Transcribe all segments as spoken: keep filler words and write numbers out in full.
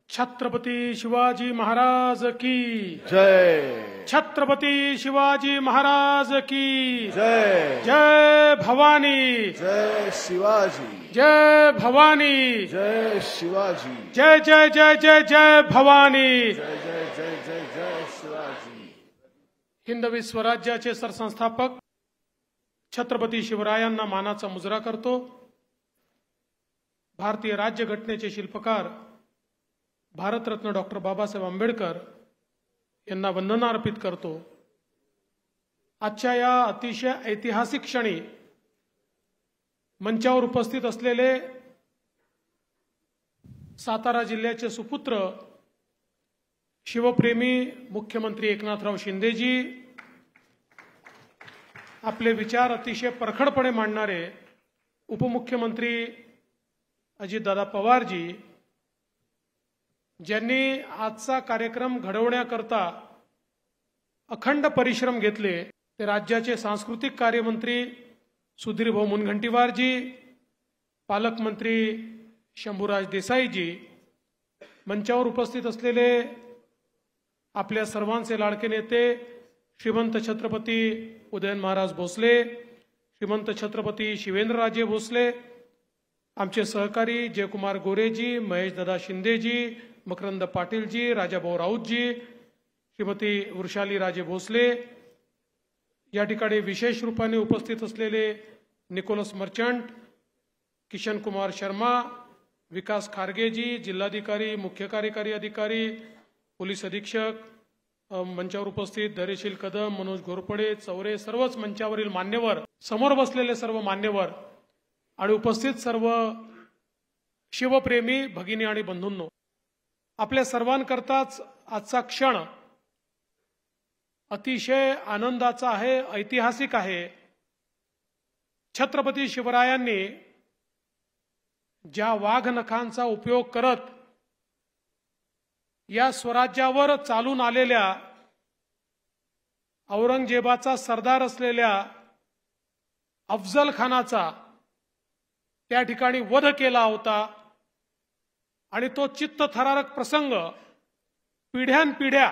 छत्रपती शिवाजी महाराज की जय। छत्रपती शिवाजी महाराज की जय। जय भवानी। जय शिवाजी। जय भवानी। जय शिवाजी। जय जय जय जय जय भवानी। जय जय जय जय जय शिवाजी। हिंदवी स्वराज्याचे सरसंस्थापक छत्रपती शिवरायांना मानाचा मुजरा करतो। भारतीय राज्यघटनेचे शिल्पकार भारतरत्न डॉक्टर बाबासाहेब आंबेडकर यांना वंदना अर्पित करतो। आजच्या या अतिशय ऐतिहासिक क्षणी मंचावर उपस्थित असलेले सातारा जिल्ह्याचे सुपुत्र शिवप्रेमी मुख्यमंत्री एकनाथराव शिंदेजी, आपले विचार अतिशय परखडपणे मांडणारे उपमुख्यमंत्री अजितदादा पवारजी, ज्यांनी आजचा कार्यक्रम घडवण्याकरता अखंड परिश्रम घेतले, ते राज्याचे सांस्कृतिक कार्यमंत्री सुधीरभाऊ मुनगंटीवारजी, पालकमंत्री शंभूराज देसाईजी, मंचावर उपस्थित असलेले आपल्या सर्वांचे लाडके नेते श्रीमंत छत्रपती उदयन महाराज भोसले, श्रीमंत छत्रपती शिवेंद्रराजे भोसले, आमचे सहकारी जयकुमार गोरेजी, महेशदादा शिंदेजी, मकरंद पाटीलजी, राजाभाऊ राऊतजी, श्रीमती वृषाली राजे भोसले, या ठिकाणी विशेष रूपाने उपस्थित असलेले निकोलस मर्चंट, किशन कुमार शर्मा, विकास खारगेजी, जिल्हाधिकारी, मुख्य कार्यकारी अधिकारी, पोलीस अधीक्षक, मंचावर उपस्थित धैर्यशील कदम, मनोज घोरपडे, चौरे, सर्वच मंचावरील मान्यवर, समोर बसलेले सर्व मान्यवर आणि उपस्थित सर्व शिवप्रेमी भगिनी आणि बंधूंनो, आपल्या सर्वांकरताच आजचा क्षण अतिशय आनंदाचा आहे, ऐतिहासिक आहे। छत्रपती शिवरायांनी ज्या वाघनखांचा उपयोग करत या स्वराज्यावर चालून आलेल्या औरंगजेबाचा सरदार असलेल्या अफजल खानाचा त्या ठिकाणी वध केला होता आणि तो चित्तथरारक प्रसंग पिढ्यानपिढ्या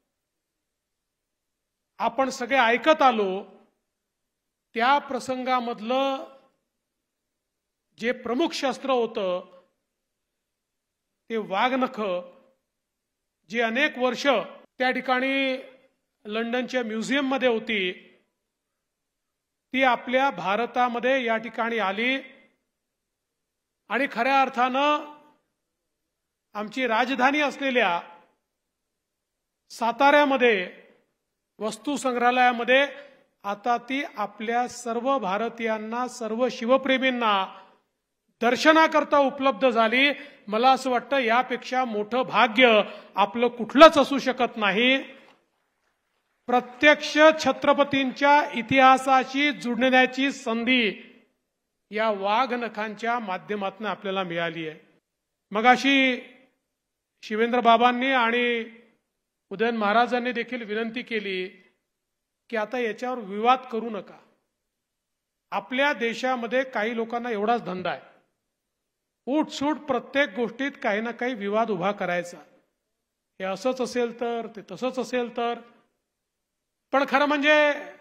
आपण सगळे ऐकत आलो। त्या प्रसंगामधलं जे प्रमुख शस्त्र होतं ते वाघनख, जी अनेक वर्ष त्या ठिकाणी लंडनच्या म्युझियममध्ये होती, ती आपल्या भारतामध्ये या ठिकाणी आली आणि खऱ्या अर्थानं आमची राजधानी असलेल्या साताऱ्यामध्ये वस्तू संग्रहालयामध्ये आता ती आपल्या सर्व भारतीयांना, सर्व शिवप्रेमींना दर्शनाकरता उपलब्ध झाली। मला असं वाटतं यापेक्षा मोठं भाग्य आपलं कुठलंच असू शकत नाही। प्रत्यक्ष छत्रपतींच्या इतिहासाशी जुळण्याची संधी या वाघनखांच्या माध्यमातून आपल्याला मिळाली आहे। मगाशी शिवेंद्र बाबांनी आणि उदयन महाराजांनी देखील विनंती केली की आता याच्यावर विवाद करू नका। आपल्या देशामध्ये काही लोकांना एवढाच धंदा आहे, उठसूट प्रत्येक गोष्टीत काही ना काही विवाद उभा करायचा। हे असंच असेल तर, ते तसंच असेल तर, पण खरं म्हणजे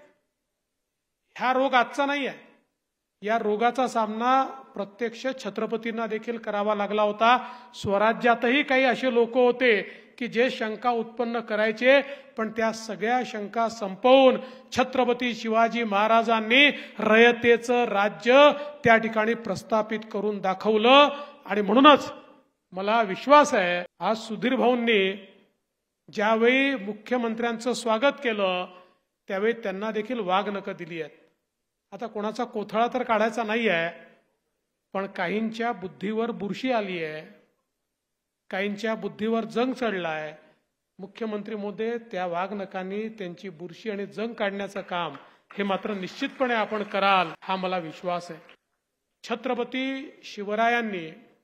हा रोग आजचा नाही आहे। या रोगाचा सामना प्रत्यक्ष छत्रपतींना देखील करावा लागला होता। स्वराज्यातही काही असे लोक होते की जे शंका उत्पन्न करायचे, पण त्या सगळ्या शंका संपवून छत्रपती शिवाजी महाराजांनी रयतेचं राज्य त्या ठिकाणी प्रस्थापित करून दाखवलं। आणि म्हणूनच मला विश्वास आहे, आज सुधीर भाऊंनी ज्यावेळी मुख्यमंत्र्यांचं स्वागत केलं त्यावेळी त्यांना देखील वाघनखं दिली आहेत। आता कोणाचा कोथळा तर काढायचा नाही आहे, पण काहींच्या बुद्धीवर बुरशी आली आहे, काहींच्या बुद्धीवर जंग चढलाय। मुख्यमंत्री महोदय, त्या वाघनखांनी त्यांची बुरशी आणि जंग काढण्याचं काम हे मात्र निश्चितपणे आपण कराल, हा मला विश्वास आहे। छत्रपती शिवरायांनी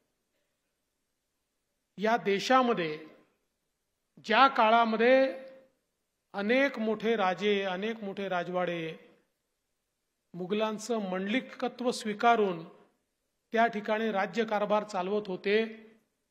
या देशामध्ये ज्या काळामध्ये अनेक मोठे राजे, अनेक मोठे राजवाडे मुघलांचं मंडलिकत्व स्वीकारून त्या ठिकाणी राज्यकारभार चालवत होते,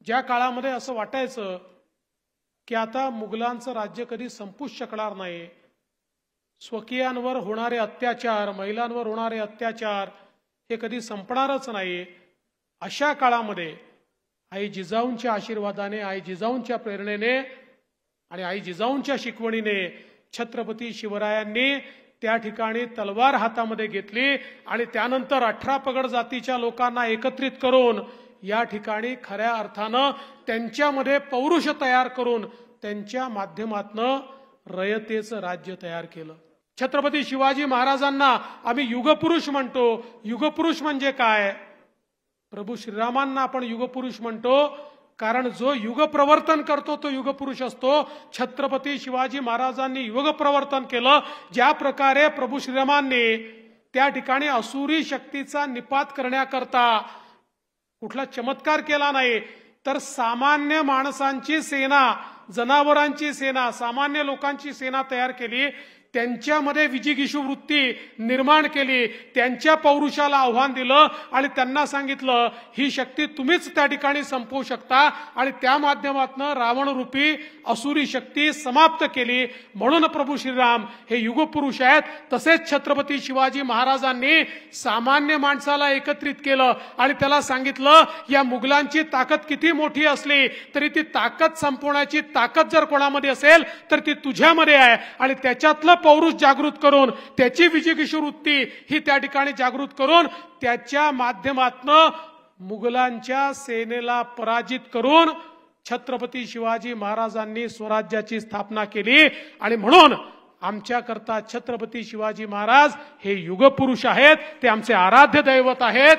ज्या काळामध्ये असं वाटायचं की आता मुघलांचं राज्य कधी संपूच शकणार नाही, स्वकीयांवर होणारे अत्याचार, महिलांवर होणारे अत्याचार हे कधी संपणारच नाही, अशा काळामध्ये आई जिजाऊंच्या आशीर्वादाने, आई जिजाऊंच्या प्रेरणेने आणि आई जिजाऊंच्या शिकवणीने छत्रपती शिवरायांनी त्या ठिकाणी तलवार हातामध्ये घेतली आणि त्यानंतर अठरा पगड जातीच्या लोकांना एकत्रित करून या ठिकाणी खऱ्या अर्थानं त्यांच्यामध्ये पौरुष तयार करून त्यांच्या माध्यमातनं रयतेचं राज्य तयार केलं. छत्रपती शिवाजी महाराजांना आम्ही युगपुरुष म्हणतो. युगपुरुष म्हणजे काय? प्रभू श्रीरामांना आपण युगपुरुष म्हणतो कारण जो युग प्रवर्तन करतो तो युगपुरुष असतो. छत्रपती शिवाजी महाराजांनी युग प्रवर्तन केलं. ज्या प्रकारे प्रभू श्रीरामांनी त्या ठिकाणी असुरी शक्तीचा निपात करण्याकरता कुठला चमत्कार केला नाही, तर सामान्य माणसांची सेना, जनावरांची सेना, सामान्य लोकांची सेना तयार केली, त्यांच्यामध्ये विजिगीषू वृत्ती निर्माण केली, त्यांच्या पौरुषाला आव्हान दिलं आणि त्यांना सांगितलं ही शक्ती तुम्हीच त्या ठिकाणी संपवू शकता आणि त्या माध्यमातून रावणरूपी असुरी शक्ती समाप्त केली. म्हणून प्रभू श्रीराम हे युगपुरुष आहेत. तसेच छत्रपती शिवाजी महाराजांनी सामान्य माणसाला एकत्रित केलं आणि त्याला सांगितलं या मुघलांची ताकद किती मोठी असली तरी ती ताकद संपवण्याची ताकद जर कोणामध्ये असेल तर ती तुझ्यामध्ये आहे आणि त्याच्यातलं पौरुष जागृत करून त्याची विजिगीषू वृत्ती ही त्या ठिकाणी जागृत करून त्याच्या माध्यमातनं मुघलांच्या सेनेला पराजित करून छत्रपती शिवाजी महाराजांनी स्वराज्याची स्थापना केली. आणि म्हणून आमच्याकरता छत्रपती शिवाजी महाराज हे युगपुरुष आहेत, ते आमचे आराध्य दैवत आहेत.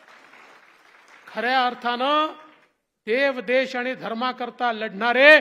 खऱ्या अर्थानं देव, देश आणि धर्माकरता लढणारे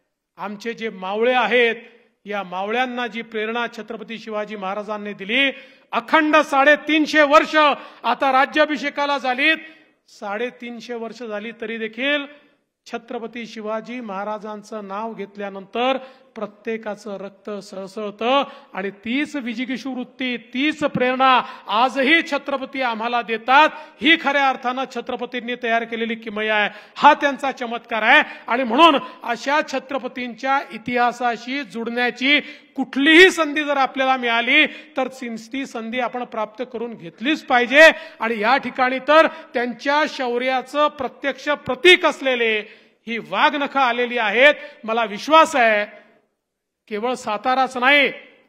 आमचे जे मावळे आहेत, या मावळ्यांना जी प्रेरणा छत्रपती शिवाजी महाराजांनी दिली, अखंड साडेतीनशे वर्ष आता राज्याभिषेकाला झालीत, साडेतीनशे वर्ष झाली तरी देखील छत्रपती शिवाजी महाराजांचं नाव घेतल्यानंतर प्रत्येकाचं रक्त सळसळतं आणि तीच विजिगीषू वृत्ती, तीच प्रेरणा आजही छत्रपती आम्हाला देतात. ही खऱ्या अर्थानं छत्रपतींनी तयार केलेली किमया आहे, हा त्यांचा चमत्कार आहे. आणि म्हणून अशा छत्रपतींच्या इतिहासाशी जुडण्याची कुठलीही संधी जर आपल्याला मिळाली तर ती संधी आपण प्राप्त करून घेतलीच पाहिजे. आणि या ठिकाणी तर त्यांच्या शौर्याचं प्रत्यक्ष प्रतीक असलेले ही वाघनखं आलेली आहेत. मला विश्वास आहे केवळ साताराच नाही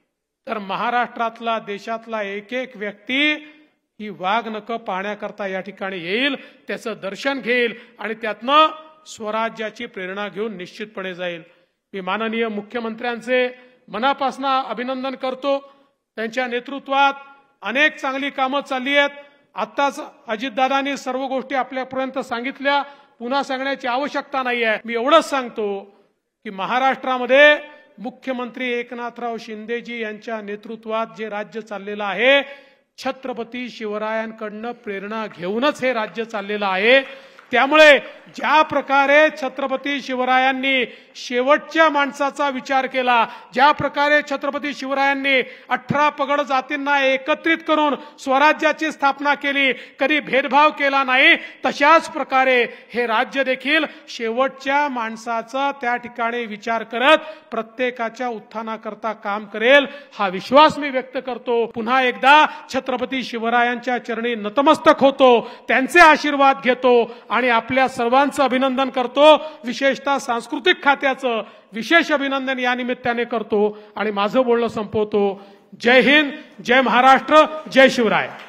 तर महाराष्ट्रातला, देशातला एक एक व्यक्ती ही वाघनखं पाहण्याकरता या ठिकाणी येईल, त्याचं दर्शन घेईल आणि त्यातनं स्वराज्याची प्रेरणा घेऊन निश्चितपणे जाईल. मी माननीय मुख्यमंत्र्यांचे मनापासून अभिनंदन करतो. त्यांच्या नेतृत्वात अनेक चांगली कामं चालली आहेत. आत्ताच अजितदादांनी सर्व गोष्टी आपल्यापर्यंत सांगितल्या, पुन्हा सांगण्याची आवश्यकता नाही आहे. मी एवढंच सांगतो की महाराष्ट्रामध्ये मुख्यमंत्री एकनाथराव शिंदेजी यांच्या नेतृत्वात जे राज्य चाललेलं आहे, छत्रपती शिवरायांकडनं प्रेरणा घेऊनच हे राज्य चाललेलं आहे. त्यामुळे ज्या प्रकारे छत्रपती शिवरायांनी शेवटच्या माणसाचा विचार केला, ज्या प्रकारे छत्रपती शिवरायांनी अठरा पगड जातींना एकत्रित करून स्वराज्याची स्थापना केली, कधी भेदभाव केला नाही, तशाच प्रकारे हे राज्य देखील शेवटच्या माणसाचा त्या ठिकाणी विचार करत प्रत्येकाच्या उत्थानाकरता काम करेल, हा विश्वास मी व्यक्त करतो. पुन्हा एकदा छत्रपती शिवरायांच्या चरणी नतमस्तक होतो, त्यांचे आशीर्वाद घेतो आणि आपल्या सर्वांचं अभिनंदन करतो. विशेषतः सांस्कृतिक खात्याचं विशेष अभिनंदन या निमित्ताने करतो आणि माझं बोलणं संपवतो. जय हिंद, जय महाराष्ट्र, जय शिवराय.